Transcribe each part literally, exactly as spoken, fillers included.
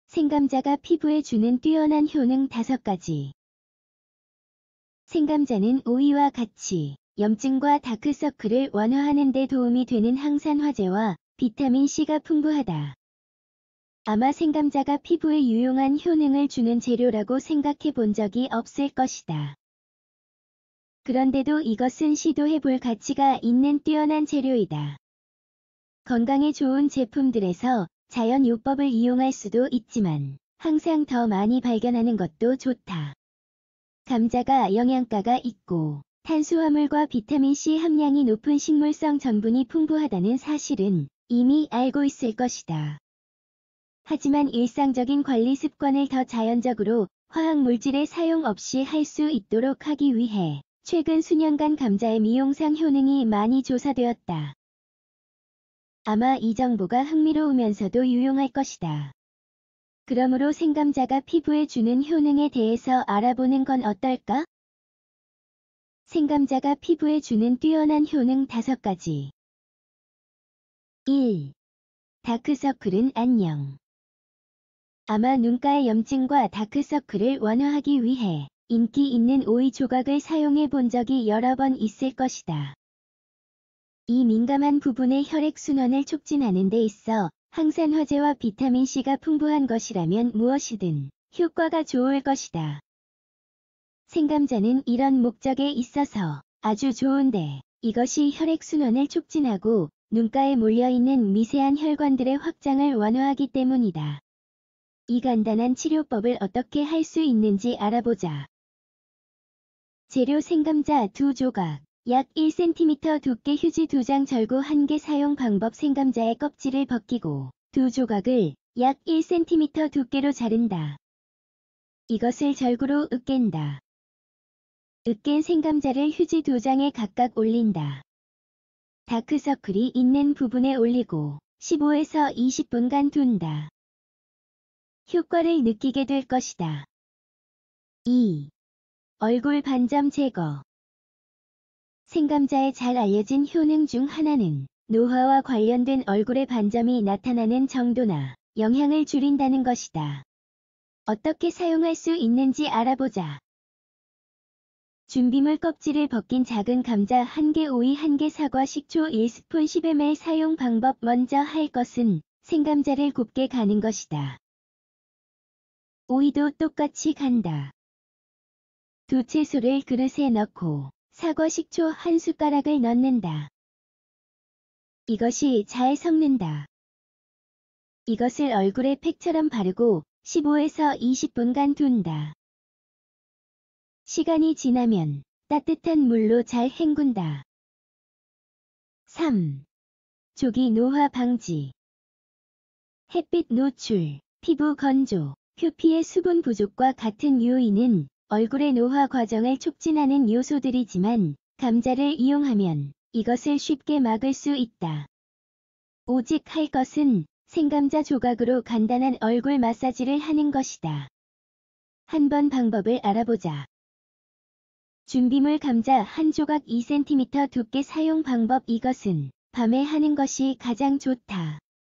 생감자가 피부에 주는 뛰어난 효능 다섯 가지. 생감자는 오이와 같이 염증과 다크서클을 완화하는 데 도움이 되는 항산화제와 비타민C가 풍부하다. 아마 생감자가 피부에 유용한 효능을 주는 재료라고 생각해 본 적이 없을 것이다. 그런데도 이것은 시도해 볼 가치가 있는 뛰어난 재료이다. 건강에 좋은 제품들에서 자연 요법을 이용할 수도 있지만 항상 더 많이 발견하는 것도 좋다. 감자가 영양가가 있고 탄수화물과 비타민C 함량이 높은 식물성 전분이 풍부하다는 사실은 이미 알고 있을 것이다. 하지만 일상적인 관리 습관을 더 자연적으로 화학물질의 사용 없이 할 수 있도록 하기 위해 최근 수년간 감자의 미용상 효능이 많이 조사되었다. 아마 이 정보가 흥미로우면서도 유용할 것이다. 그러므로 생감자가 피부에 주는 효능에 대해서 알아보는 건 어떨까? 생감자가 피부에 주는 뛰어난 효능 다섯 가지. 일. 다크서클은 안녕. 아마 눈가의 염증과 다크서클을 완화하기 위해 인기 있는 오이 조각을 사용해 본 적이 여러 번 있을 것이다. 이 민감한 부분의 혈액순환을 촉진하는 데 있어 항산화제와 비타민C가 풍부한 것이라면 무엇이든 효과가 좋을 것이다. 생감자는 이런 목적에 있어서 아주 좋은데 이것이 혈액순환을 촉진하고 눈가에 몰려있는 미세한 혈관들의 확장을 완화하기 때문이다. 이 간단한 치료법을 어떻게 할 수 있는지 알아보자. 재료 생감자 두 조각, 약 일 센티미터 두께 휴지 두 장 절구 한 개 사용 방법 생감자의 껍질을 벗기고 두 조각을 약 일 센티미터 두께로 자른다. 이것을 절구로 으깬다. 으깬 생감자를 휴지 두 장에 각각 올린다. 다크서클이 있는 부분에 올리고 십오에서 이십 분간 둔다. 효과를 느끼게 될 것이다. 이. 얼굴 반점 제거. 생감자의 잘 알려진 효능 중 하나는 노화와 관련된 얼굴의 반점이 나타나는 정도나 영향을 줄인다는 것이다. 어떻게 사용할 수 있는지 알아보자. 준비물 껍질을 벗긴 작은 감자 한 개, 오이 한 개, 사과, 식초 일 스푼, 십 밀리리터 사용 방법. 먼저 할 것은 생감자를 곱게 가는 것이다. 오이도 똑같이 간다. 두 채소를 그릇에 넣고 사과 식초 한 숟가락을 넣는다. 이것이 잘 섞는다. 이것을 얼굴에 팩처럼 바르고 십오에서 이십 분간 둔다. 시간이 지나면 따뜻한 물로 잘 헹군다. 삼. 조기 노화 방지. 햇빛 노출, 피부 건조, 표피의 수분 부족과 같은 요인은 얼굴의 노화 과정을 촉진하는 요소들이지만 감자를 이용하면 이것을 쉽게 막을 수 있다. 오직 할 것은 생감자 조각으로 간단한 얼굴 마사지를 하는 것이다. 한번 방법을 알아보자. 준비물 감자 한 조각 이 센티미터 두께 사용 방법. 이것은 밤에 하는 것이 가장 좋다.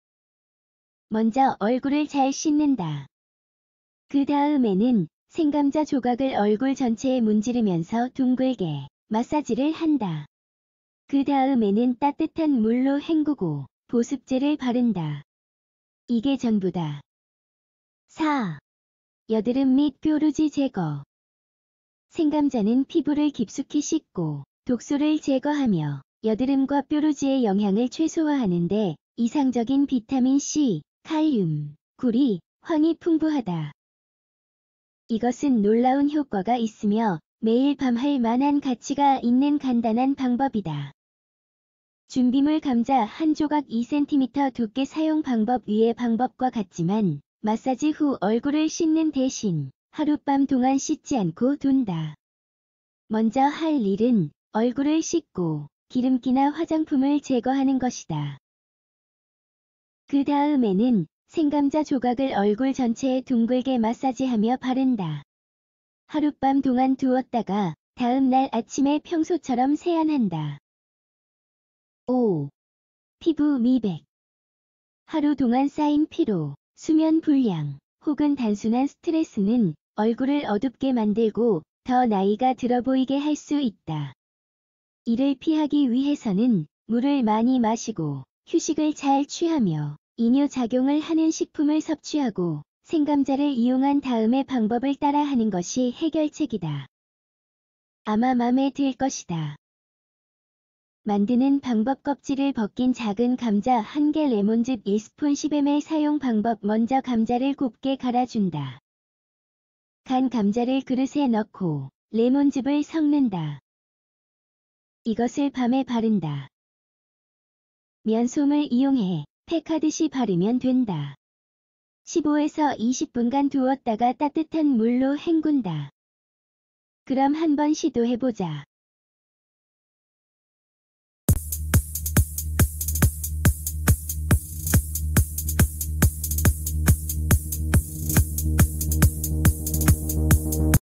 먼저 얼굴을 잘 씻는다. 그 다음에는 생감자 조각을 얼굴 전체에 문지르면서 둥글게 마사지를 한다. 그 다음에는 따뜻한 물로 헹구고 보습제를 바른다. 이게 전부다. 사. 여드름 및 뾰루지 제거. 생감자는 피부를 깊숙이 씻고 독소를 제거하며 여드름과 뾰루지의 영향을 최소화하는 데 이상적인 비타민C, 칼륨, 구리, 황이 풍부하다. 이것은 놀라운 효과가 있으며 매일 밤 할 만한 가치가 있는 간단한 방법이다. 준비물 감자 한 조각 이 센티미터 두께 사용 방법. 위의 방법과 같지만 마사지 후 얼굴을 씻는 대신 하룻밤 동안 씻지 않고 둔다. 먼저 할 일은 얼굴을 씻고 기름기나 화장품을 제거하는 것이다. 그 다음에는 생감자 조각을 얼굴 전체에 둥글게 마사지하며 바른다. 하룻밤 동안 두었다가 다음 날 아침에 평소처럼 세안한다. 오. 피부 미백. 하루 동안 쌓인 피로, 수면 불량, 혹은 단순한 스트레스는 얼굴을 어둡게 만들고 더 나이가 들어 보이게 할 수 있다. 이를 피하기 위해서는 물을 많이 마시고 휴식을 잘 취하며 이뇨작용을 하는 식품을 섭취하고 생감자를 이용한 다음에 방법을 따라하는 것이 해결책이다. 아마 맘에 들 것이다. 만드는 방법. 껍질을 벗긴 작은 감자 한 개, 레몬즙 일 스푼, 십 밀리리터. 사용 방법. 먼저 감자를 곱게 갈아준다. 간 감자를 그릇에 넣고 레몬즙을 섞는다. 이것을 밤에 바른다. 면솜을 이용해 팩하듯이 바르면 된다. 십오에서 이십 분간 두었다가 따뜻한 물로 헹군다. 그럼 한번 시도해보자.